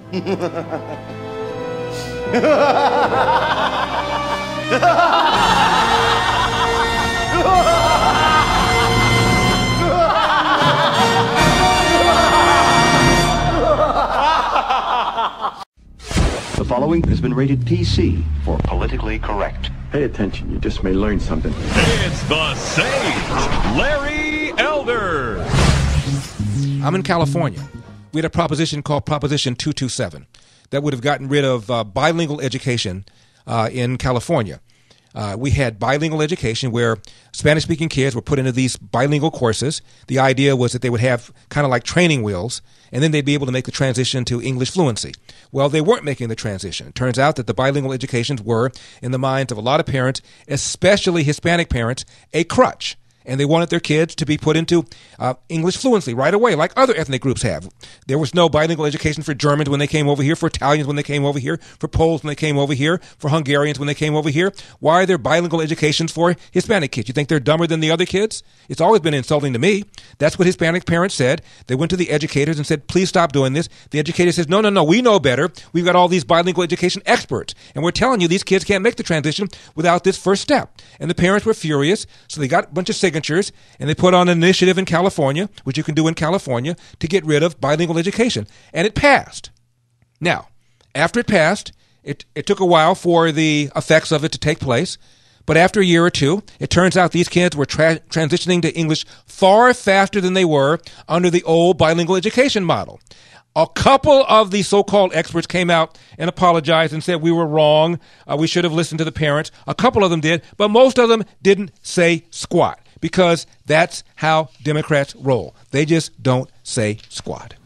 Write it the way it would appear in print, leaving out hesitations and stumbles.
The following has been rated PC for politically correct. Pay attention, you just may learn something. It's the Sage, Larry Elder. I'm in California. We had a proposition called Proposition 227 that would have gotten rid of bilingual education in California. We had bilingual education where Spanish-speaking kids were put into these bilingual courses. The idea was that they would have kind of like training wheels, and then they'd be able to make the transition to English fluency. Well, they weren't making the transition. It turns out that the bilingual educations were, in the minds of a lot of parents, especially Hispanic parents, a crutch. And they wanted their kids to be put into English fluency right away, like other ethnic groups have. There was no bilingual education for Germans when they came over here, for Italians when they came over here, for Poles when they came over here, for Hungarians when they came over here. Why are there bilingual educations for Hispanic kids? You think they're dumber than the other kids? It's always been insulting to me. That's what Hispanic parents said. They went to the educators and said, please stop doing this. The educator says, no, we know better. We've got all these bilingual education experts, and we're telling you these kids can't make the transition without this first step. And the parents were furious, so they got a bunch of signatures, and they put on an initiative in California, which you can do in California, to get rid of bilingual education. And it passed. Now, after it passed, it took a while for the effects of it to take place. But after a year or two, it turns out these kids were transitioning to English far faster than they were under the old bilingual education model. A couple of the so-called experts came out and apologized and said we were wrong. We should have listened to the parents. A couple of them did, but most of them didn't say squat, because that's how Democrats roll. They just don't say squat.